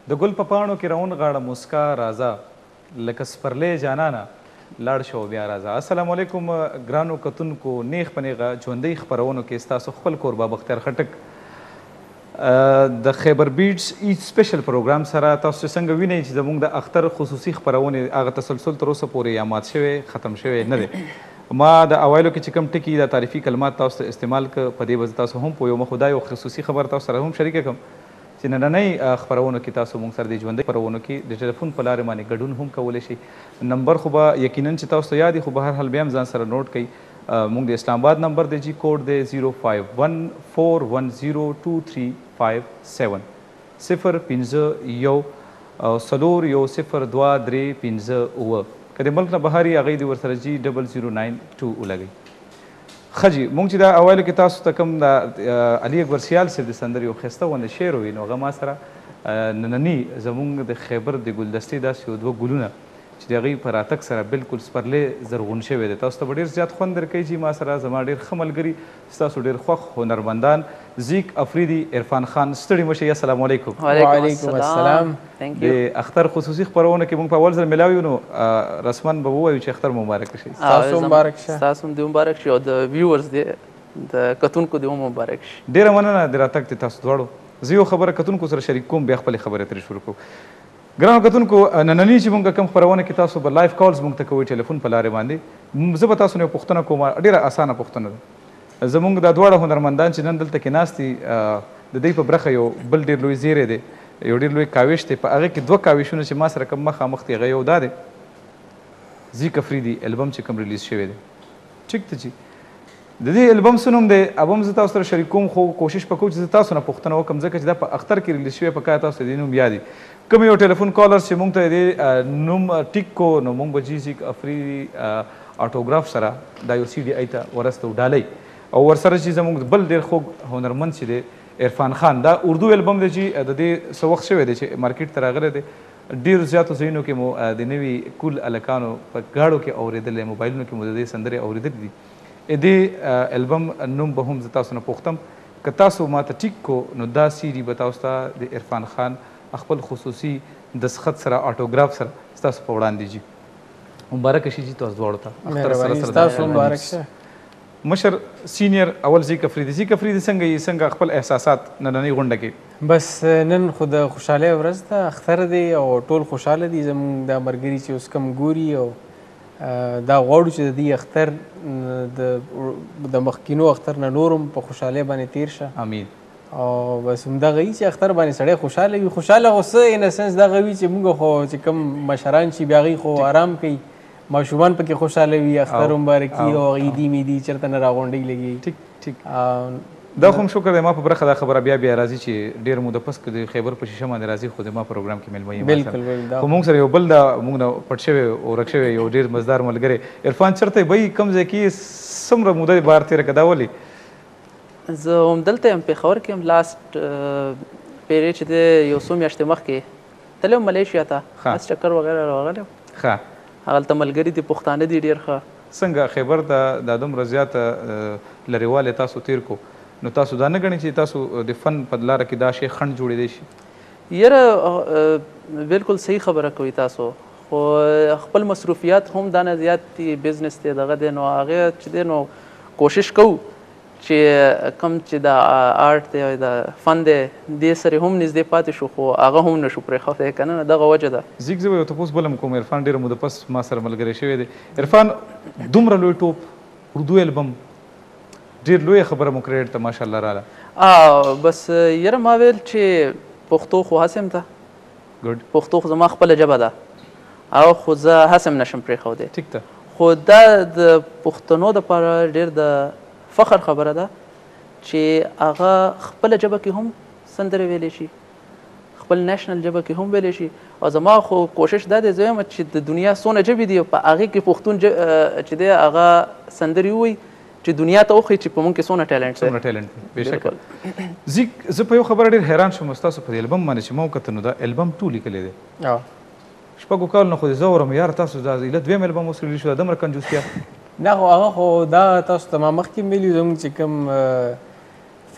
د ګل په پاڼو کې راون غاړه مسکا راځه لکه سپرلی جانانه لاړ شو بیا راځه. السلام علیکم ګرانو کتونکو، نیغ په نیغه ژوندۍ خپرونو کې ستاسو خپل کوربه بختیار خټک د خیبر بیټس ایچ سپیشل پروګرام سره تاسو څنګه وینئ چې زموږ د اختر خصوصي خپرونې هغه تسلسل تر اوسه پورې یا مات شوی ختم شوی نه دی. ما د اوایلو کې چې کوم ټکي د تعریفي کلمات تاسو ته استعمال کړه په دې به تاسو هم پوه یو خو دا یو خصوصي خبر تاسو سره هم شریکه کړم چې نننۍ خپرونو کې تاسو موږ سره د ژوندۍ خپرونو کې د ټلیفون په لارې باندې ګډون هم کولی شئ. نمبر خو به یقینا چې تاسو ته یاد وي خو به هر حال بیا هم ځان سره نوټ کړئ. موږ د اسلام آباد نمبر دی جی کوډ دی 05141023557 05014102357. که د ملک نه بهر یې هغوی د ورسره جي 0092 ولګئ. ښه جي موږ چې دا اوایلو کې تاسو ته کوم د علي اکبر سیال صاحب د سندرې یو ښایسته غوندې شعر ووي نو هغه ما سره ننني زموږ د خیبر د ګلدستې داسې یو دوه ګلونه چې د هغوی په راتګ سره بلکل سپرلی زرغون شوی دی تاسو ته به ډېر زیات خوند درکوي چې ما سره زما ډېر ښه ملګري ستاسو ډېر خوښ هنرمندان زیک افریدي عرفان خان ستړي مه شئ. السلام علیکم. وعلیکم السلام. د اختر خصوصي خپرونه کې موږ په اول ځل میلاو یو نو رسما به ووایو چې اختر مبارک شي. ستاسو مبارک شه. ستاسو هم دې مبارک شي او د ویورز د کتونکو دې هم مبارک شي. ډېره مننه د راتګ د تاسو دواړو. زه یو خبره کتونکو سره شریک کوم بیا خپلې خبرې ترې شروع کوو. ګرانو کتونکو ننني چې موږ کوم خپرونه کې تاسو به لایف کالز موږ ته کوئ ټلیفون په لارې باندې زه به تاسو نه یو پوښتنه کوم ډېره اسانه پوښتنه ده. زموږ دا دواړه هنرمندان چې نن دلته کې ناست دي د دوی په برخه یو بل ډېر لوی زیری دی یو ډېر لوی کاوش دی. په هغې کې دوه کاوشونه چې ما سره کوم مخامخ دي هغه یو دا دی زیک افریدي البم چې کوم ریلیز شوی دی. ټیک ته چې د دې البم څه نوم دی اب هم زه تاسو سره شریک کوم خو کوشش به کوم چې زه تاسو نه پوښتنه وکړم ځکه چې دا په اختر کې ریلیز شوی په کار تاسو ته دې نوم یاد وي. کوم یو ټلیفون کالر چې موږ ته دې نوم ټیک کو نو موږ به جي زیک افریدي آټوګراف سره دا یو سی ډي آی ته ورستو ډالۍ او ورسره چې زموږ بل ډېر خوږ هنرمند چې دی عرفان خان دا اردو البم دی چې د دې څه وخت شوی دی چې مارکیټ ته راغلی دی. ډېرو زیاتو ځایونو کې مو د نوي کول هلکانو په ګاډو کې اورېدلی موبایلونو کې مو د دې سندرې اورېدلې دي. دې البم نوم به هم زه تاسو نه پوښتم که تاسو ما ته ټیک کو نو دا سی ډي به تاسو ته د عرفان خان خپل خصوصي دستخط سره آټوګراف سره ستاسو په وړاندې جي مبارک شي جي تاسو دواړو ته. ستاسو مبارک شه. مشر سینیر اول زیک افریدي څنګه یې څنګه خپل احساسات نننۍ غونډه کې؟ بس نن خو د خوشحالۍ ورځ ده اختر دی او ټول خوشحاله دي زموږ دا ملګري چې اوس کم ګوري او دا غواړو چې د دې اختر د مخکینو اختر نه نور هم په خوشحالۍ باندې تیر شه. امین. او بس همدغه وي چې اختر باندې سړی خوشحاله وي. خوشحاله خو څه ان سنس دغه وي چې موږ خو چې کوم مشران چې بیا هغوی خو آرام کوي ماشومان پکې خوشحاله وي اختر مبارکي او عیدي میدي چېرته نه راغونډۍ لګي. ټیک دا خو هم شکر دی ما په برخه دا خبره بیا راځي چې ډېر موده پس که د خیبر په شیشه باندې راځي خو زما پروګرام کې میلمه یې بلکل خو موږ سره یو بل دا موږ نه پټ شوی او ورک شوی یو ډېر مزدار ملګری عرفان چېرته بهی کوم ځای کې څومره موده بار تېره که دا ولې؟ زه همدلته یم پېښور کې یم لاست پیرې چې دی یو څو میاشتې مخکې تللی وم ملیشیا ته بس چکر وغیره راغلی وم. ښه هغلته ملګري دي پښتانه دي ډېر ښه. څنګه خیبر ته دا دومره زیاته لرېوالی تاسو تیر کو نو تاسو دا نه ګڼئ چې تاسو د فن په لاره کې دا شی خنډ جوړېدی شي؟ یاره بلکل صحیح خبره کوي تاسو خو خپل مصروفیات هم دا نه زیات دي بزنس دی دغه دی نو هغې چې دی نو کوشش کوو چې کوم چې د آرټ دی او د فن دی دې سره هم نږدې پاتې شو خو هغه هم نشو پرېښودی که نه دغه وجه ده. زیږ زه به یو تپوس بل هم کوم عرفان ډېره موده پس ما سره ملګری شوی دی. عرفان دومره لوی ټوپ اردو البم ډېر لویه خبره مو کریډ ته ماشاءالله راله. بس یاره ما ویل چې پښتو خو هسې م ته ګډ پښتو خو زما خپله ژبه ده او خو زه هسې م نشم پرېښودی. ټیک ده خو دا د پښتنو دپاره ډېر د فخر خبره ده چې هغه خپله ژبه کې هم سندرې ویلی شي خپل نیشنل ژبه کې هم ویلی شي او زما خو کوشش دا دی زه وایم چې د دنیا څونه ژبې دي په هغې کې پښتون چې دی هغه سندرې ووایي چې دنیا ته وښیي چې په موږ کې څونه ټیلنټ دی. بېشکه زیک زه په یو خبره ډېر حیران شوم ستاسو په دې البم باندې چې ما وکتل نو دا البم ټول لیکلی دی شپږو کالو نه خو دې زه اورم یاره تاسو دا ایله دویم البم اوس ریلیز شو دا دومره کنجوسیا نه خو هغه خو دا تاسو ته ما مخکې ویلي زموږ چې کوم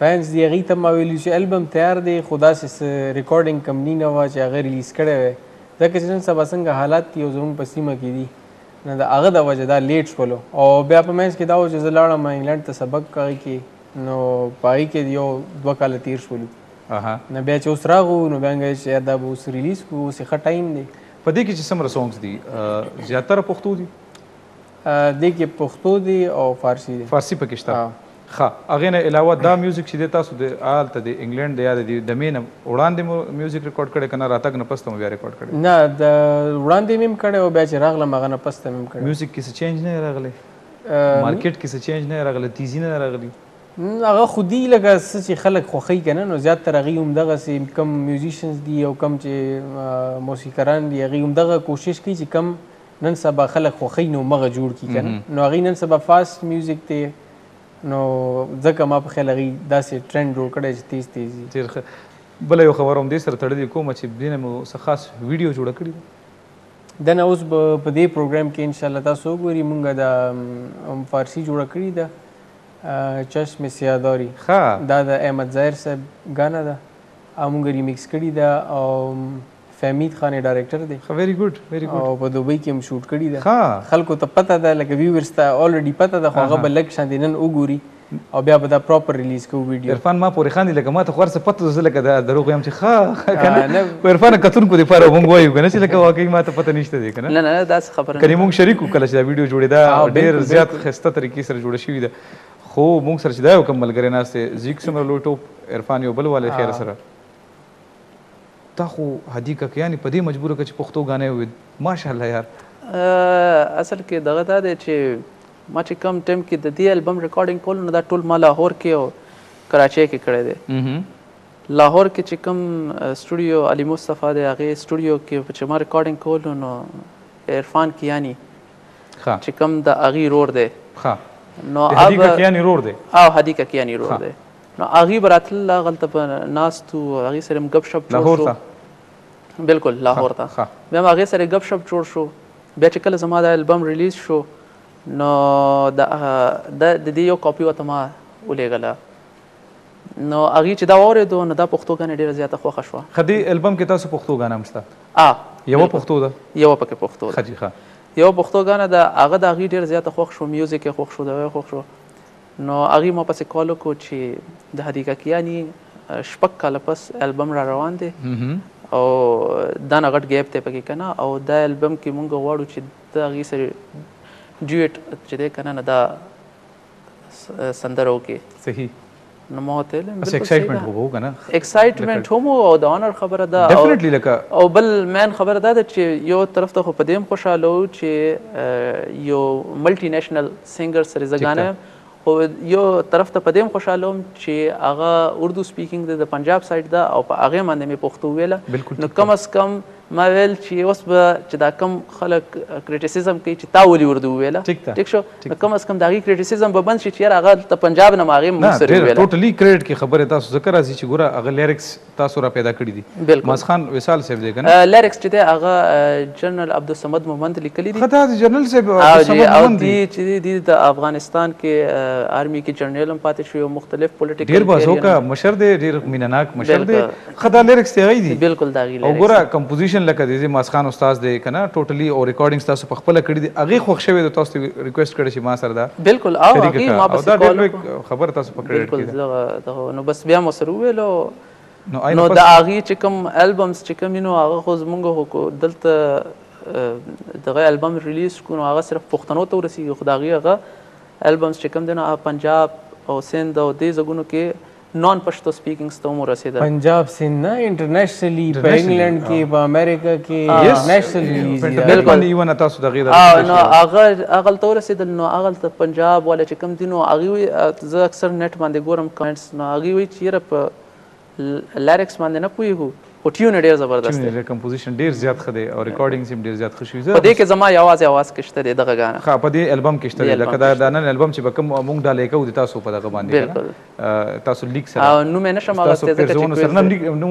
فینس دي هغوی ته ما ویلي چې البم تیار دی خو داسې ریکارډینګ کمپني نه وه چې هغه ریلیز کړی وی ځکه چې نن سبا څنګه حالات دي او زموږ په سیمه کې دي نو د هغه د وجه دا لیټ شولو او بیا په منځ کې دا و چې زه لاړم انګلینډ ته سبق هغې کې نو په هغې کې یو 2 کاله تیر شولو نو بیا چې اوس راغو نو بیا موږ چې دا به اوس ریلیز کړو اوس یې ښه ټایم دی په دې کې چې څومره سونګس دي زیاتره پښتو دي دې کې پښتو دی او فارسي دی فارسي پکې شته ښه هغې نه علاوه دا میوزیک چې دی تاسو د هلته د انګلینډ د یا د مې نه وړاندې مو میوزیک ریکارډ کړی که نه راتګ نه پسته مو بیا ریکارډ کړی نه د وړاندې مې هم کړی او بیا چې راغلم هغه نه پسته مې هم کړی میوزیک کې څه چینج نه راغلی مارکیټ کې څه چینج نه راغلی تیزي نه راغلی هغه خودي لکه څه چې خلک خوښوي که نه نو زیاتره هغوی همدغسې کم میوزیشنز دي او کم چې موسیقران دي هغوی همدغه کوشش کوي چې کم نن سبا خلک خوښوي نو مغه جوړ کړي که نه نو هغوی نن سبا فاسټ میوزیک دی نو ځکه ما په خیال هغوی داسې ټرینډ جوړ کړی چې تیز تیز وي ډېر ښه بله یو خبره هم دې سره تړلې کومه چې دې نه مو څه خاص ویډیو جوړه کړې ده دنه اوس به په دې پروګرام کې انشاءالله تاسو وګورئ مونږ د فارسي جوړه کړې ده چشم سیاداری دا د احمد ظاهر صاحب ګانا ده او مونږ ریمیکس کړې ده او فهمید خان ډایرکټر دی ویری ګډ ویری ګډ او په دوبۍ کې هم شوټ کړې ده خلکو ته پته ده لکه ویورز ته الریډي پته ده خو هغه به لږ شاندې نن وګوري او بیا به دا پراپر ریلیز کوو ویډیو عرفان ما پورې خاندي لکه ما ته خو هر څه پته زه لکه دا دروغ یم چې ښه که نه خو عرفانه کتونکو دپاره مونږ وایو که نه چې لکه واقعي ما ته پته نشته دی که نه نه داسې خبره کنې مونږ شریک وو کله چې دا ویډیو جوړېده ډېر زیات ښایسته طریقې سره جوړه شوې ده خو مونږ سره چې دا یو کم ملګری ناست دی زیګ څومره لوی ټوپ عرفان یو بل والی خیر سره تا خو هدي ککیانې په دې مجبوره کړه چې پښتو غانې وویل ماشاءالله یار اصل کې دغه دا دی چې ما چې کم ټایم کې د دې البم ریکارډینګ کول نو دا ټول ما لاهور کې او کراچۍ کې کړی دی لاهور کې چې کوم سټوډیو علي مصطفی دی هغې سټوډیو کې چې ما ریکارډینګ کولو نو عرفان کیانی چې کوم د هغې رور دی نو هدي ککیانې رور دی او هدي ککیانې رور دی نو هغې به راتلل هغلته به ناست وو هغې سره هم ګپ شپ لاهور ته بالکل لاهور ته بیا هم هغې سره ګپ شپ جوړ شو بیا چې کله زما دا البم ریلیز شو نو د دې یو کاپي ورته ما ولیږله نو هغې چې دا واورېدو نو دا پښتو ګانې ډېره زیاته خوښه شوه ښه دې البم کې تاسو پښتو ګانه هم شته یوه پښتو ده یوه پکې پښتو ده یوه پښتو ګانه ده هغه د هغې ډېر زیاته خوښ شو میوزیک یې خوښ شو دغه یې خوښ شو نو هغې ما پسې کال وکړو چې د هدي ککیانې 6 کاله پس البم را روان دی او دا نه غټ ګیپ دی پکې که نه او دا البم کې مونږ غواړو چې د هغې سره ډیویټ چې دی که نه دا سندره وکړي صحیح نو ما ورته ویل ایکسایټمنټ خو به و که نه ایکسایټمنټ هم او د آنر خبره ده او بل مین خبره دا ده چې یو طرف ته خو په دې هم خوشحاله وو چې یو ملټي نیشنل سینګر سره زه ګانا یم خو یو طرف ته په دې هم خوشحاله وم چې هغه اردو سپیکینګ دی د پنجاب سایډ ده او په هغې باندې مې پښتو ویله نو کم از کم ما ویل چې اوس به چې دا کم خلک کریټیسیزم کوي چې تا ولې اردو وویله ټیک شو نو کم از کم د هغې کریټیسیزم به بند شي چې یار هغه د پنجاب نه م هغې موږ سره وویله ټوټلي کریډټ کې خبرې تاسو ځکه راځي چې ګوره هغه لیریکس تاسو را پیدا کړي دي بالکل ماسخان وصال صاحب دی که نه لیریکس چې دی هغه جنرال عبدالصمد مومند لیکلي دي ښه دا د جنرال صاحب عبدالصمد مومند دي چې دي د افغانستان کې آرمي کې جنرال هم پاتې شوي او مختلف پولیټیکل ډېر بازوکه مشر دی ډېر مینهناک مشر دی ښه دا لیریکس دی هغې دي بالکل د هغې او ګوره کمپوزیشن لکه د دې ماسخان استاد دی که نه ټوټلي او ریکارډینګ تاسو په خپله کړي دي هغې خوښ شوی د تاسو ریکویسټ کړی چې ما سره دا بالکل او هغې ما پسې دا ډېر خبره تاسو په کریډټ کې ده نو بس بیا مو سره وویلو نو د هغې چې کوم البمز چې کوم نو هغه خو زمونږ دلته دغه البم ریلیز کړو نو هغه صرف پښتنو ته ورسېږي خو د هغې هغه البمز چې کوم دی نو پنجاب او سند او دې ځایونو کې نان پښتو سپیکینګز ته هم ورسېدل پنجاب سند نه انټرنیشنلی په انګلینډ کې په امریکا کې انټرنیشنل بالکل ایون تاسو د غیر نو هغه هغلته ورسېدل نو هغلته پنجاب والا چې کوم دي نو هغې زه اکثر نیټ باندې ګورم کمنټس نو هغې وایي چې یاره په لیریکس باندې نه پوهېږو خو ټیون ډېر زبردست دی کمپوزیشن ډېر زیات ښه دی او ریکارډینګز هم ډېر زیات ښه شوي په دې کې زما یوازې اواز کې شته دی دغه ګانا ښه په دې البم کې شته دی لکه دا نن البم چې به کوم مونږ ډالۍ کوو د تاسو په دغه باندې بالکل تاسو لیک سره او نوم یې نشم اخیستی ځکه چې